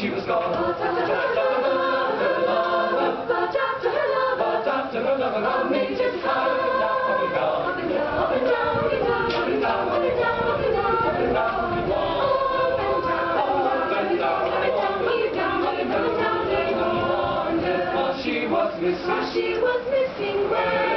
she was gone. But after her lover, love me just how up and down, up and down, up and down, up and down, up and down, up and down, up and down, up and down, up and down, she was missing.